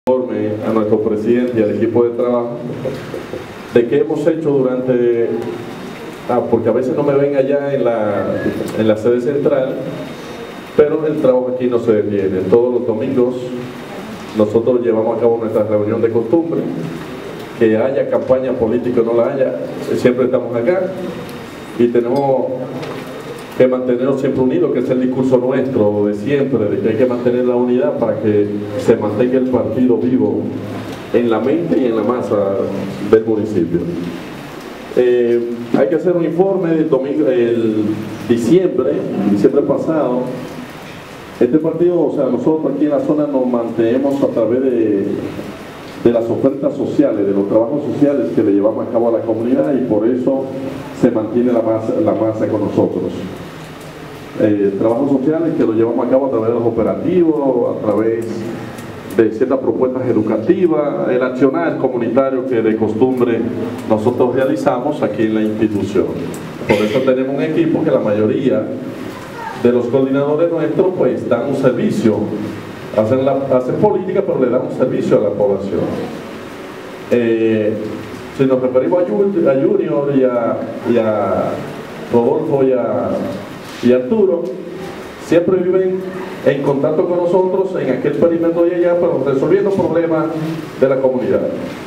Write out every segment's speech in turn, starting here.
informe a nuestro presidente y al equipo de trabajo de qué hemos hecho durante, porque a veces no me ven allá en la sede central, pero el trabajo aquí no se detiene. Todos los domingos nosotros llevamos a cabo nuestra reunión de costumbre, que haya campaña política o no la haya, siempre estamos acá y tenemos que mantenernos siempre unidos, que es el discurso nuestro de siempre, de que hay que mantener la unidad para que se mantenga el partido vivo en la mente y en la masa del municipio. Hay que hacer un informe el diciembre pasado. Este partido, o sea, nosotros aquí en la zona nos mantenemos a través de las ofertas sociales, de los trabajos sociales que le llevamos a cabo a la comunidad, y por eso se mantiene la masa con nosotros. Trabajos sociales que lo llevamos a cabo a través de los operativos, a través de ciertas propuestas educativas, el accionar comunitario que de costumbre nosotros realizamos aquí en la institución. Por eso tenemos un equipo que la mayoría de los coordinadores nuestros pues dan un servicio, hacen política, pero le dan un servicio a la población. Si nos referimos a Junior y a Rodolfo y a Arturo, siempre viven en contacto con nosotros en aquel perímetro de allá, pero resolviendo problemas de la comunidad.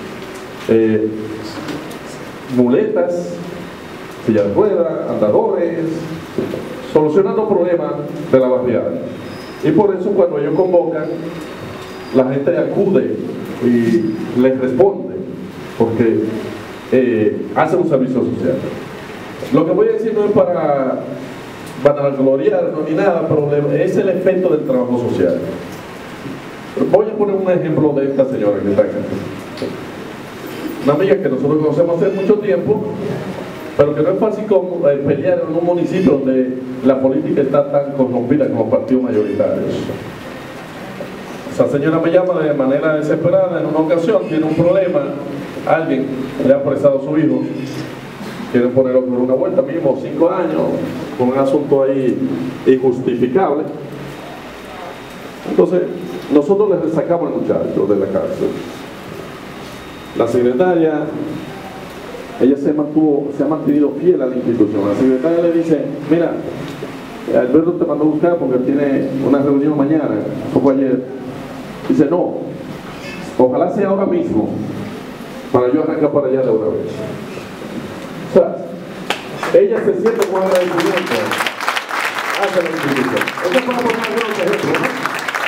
Muletas, silla de ruedas, andadores, solucionando problemas de la barriada. Y por eso cuando ellos convocan, la gente acude y les responde, porque hacen un servicio social. Lo que voy a decir no es para gloriarnos ni nada, pero es el efecto del trabajo social. Voy a poner un ejemplo de esta señora que está acá. Una amiga que nosotros conocemos hace mucho tiempo, pero que no es fácil como pelear en un municipio donde la política está tan corrompida como partidos mayoritarios. Esa señora me llama de manera desesperada en una ocasión, tiene un problema, alguien le ha apresado a su hijo, quieren ponerlo por una vuelta, mismo 5 años, con un asunto ahí injustificable. Entonces, nosotros les resacamos al muchacho de la cárcel. La secretaria, ella se ha mantenido fiel a la institución. La secretaria le dice: mira, Alberto te mandó a buscar porque tiene una reunión mañana, eso fue ayer. Dice: no, ojalá sea ahora mismo, para yo arrancar para allá de una vez. O sea, ella se siente con agradecimiento hacia la institución. Eso es para poner algunos ejemplos, ¿no?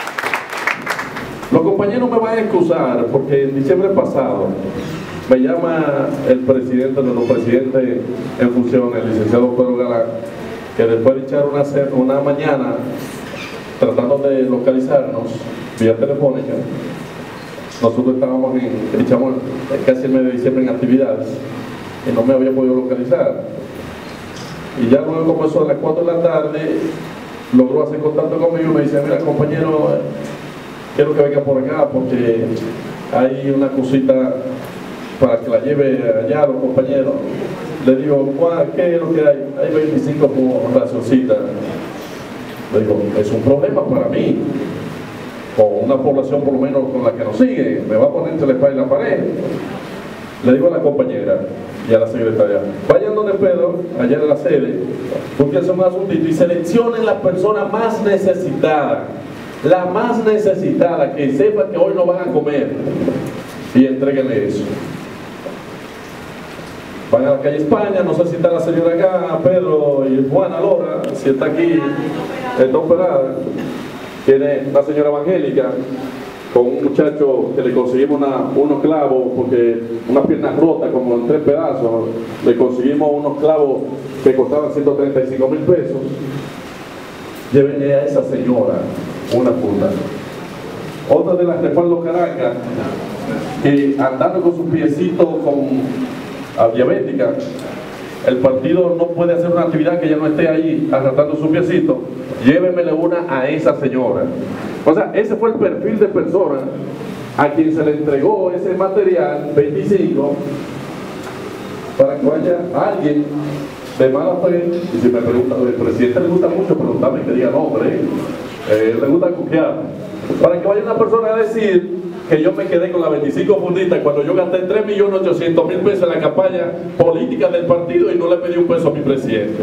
Los compañeros me van a excusar porque en diciembre pasado me llama el presidente, nuestro presidente en función, el licenciado Pedro Galán, que después de echar una mañana tratando de localizarnos vía telefónica, nosotros echamos casi el mes de diciembre en actividades y no me había podido localizar. Y ya luego comenzó a las 4 de la tarde, logró hacer contacto conmigo y me dice: mira, compañero, quiero que venga por acá porque hay una cosita para que la lleve allá a los compañeros. Le digo: ¿qué es lo que hay? Hay 25 racioncitas. Le digo: es un problema para mí, con una población por lo menos con la que nos sigue, me va a poner entre la espalda y la pared. Le digo a la compañera y a la secretaria: vayan donde Pedro, allá en la sede, búsquense un asuntito y seleccionen la persona más necesitada, la más necesitada, que sepa que hoy no van a comer, y entréguenle eso. Van a la calle España, no sé si está la señora acá, Pedro y Juana Lora, si está aquí, está operada. Tiene una señora evangélica con un muchacho que le conseguimos unos clavos, porque una pierna rota como en 3 pedazos, le conseguimos unos clavos que costaban 135.000 pesos. Llévenle a esa señora una funda. Otra de las Respaldo Caracas, que andando con sus piecitos diabética, el partido no puede hacer una actividad que ella no esté ahí arrastrando su piecito, llévenmele una a esa señora. O sea, ese fue el perfil de persona a quien se le entregó ese material 25, para que vaya alguien de mala fe. Y si me preguntan, el presidente le gusta mucho preguntarme que diga nombre, le gusta coquear, para que vaya una persona a decir que yo me quedé con las 25 funditas cuando yo gasté 3.800.000 pesos en la campaña política del partido y no le pedí un peso a mi presidente.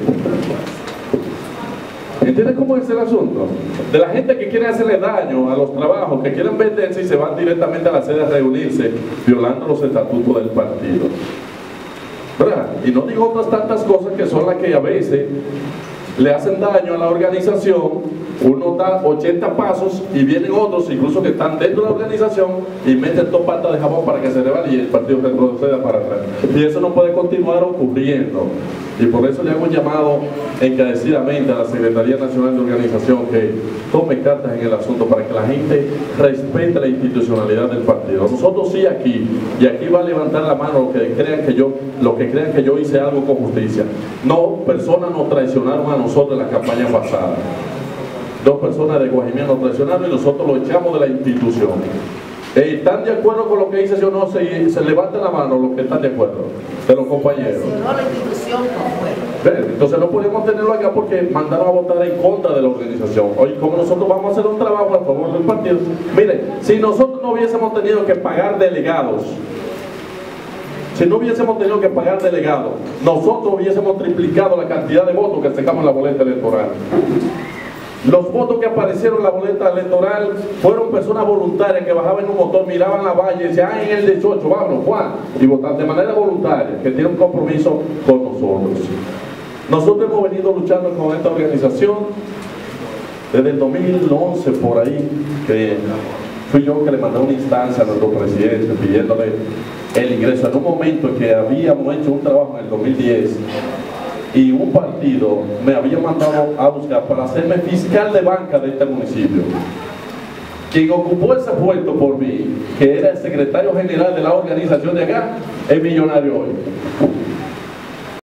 ¿Entiendes cómo es el asunto? De la gente que quiere hacerle daño a los trabajos, que quieren venderse y se van directamente a la sede a reunirse, violando los estatutos del partido, ¿verdad? Y no digo otras tantas cosas que son las que a veces le hacen daño a la organización. Uno da 80 pasos y vienen otros, incluso que están dentro de la organización, y meten dos patas de jabón para que se levante y el partido retroceda para atrás. Y eso no puede continuar ocurriendo. Y por eso le hago un llamado encarecidamente a la Secretaría Nacional de Organización que tome cartas en el asunto para que la gente respete la institucionalidad del partido. Nosotros sí aquí, y aquí va a levantar la mano los que crean que yo hice algo con justicia. No, personas nos traicionaron a nosotros en la campaña pasada. 2 personas de Guajimía nos traicionaron y nosotros lo echamos de la institución. ¿Están de acuerdo con lo que hice yo? No, se levanten la mano los que están de acuerdo, de los compañeros. La institución no fue. Entonces no podemos tenerlo acá porque mandaron a votar en contra de la organización. Hoy, como nosotros vamos a hacer un trabajo a favor del partido, miren, si nosotros no hubiésemos tenido que pagar delegados, nosotros hubiésemos triplicado la cantidad de votos que sacamos en la boleta electoral. Los votos que aparecieron en la boleta electoral fueron personas voluntarias que bajaban en un motor, miraban la valla y decían, en el 18, vámonos, Juan, y votaban de manera voluntaria, que tiene un compromiso con nosotros. Nosotros hemos venido luchando con esta organización desde el 2011, por ahí, que fui yo que le mandé una instancia a nuestro presidente pidiéndole el ingreso en un momento en que habíamos hecho un trabajo en el 2010 y un partido me había mandado a buscar para hacerme fiscal de banca de este municipio. Quien ocupó ese puesto por mí, que era el secretario general de la organización de acá, es millonario hoy.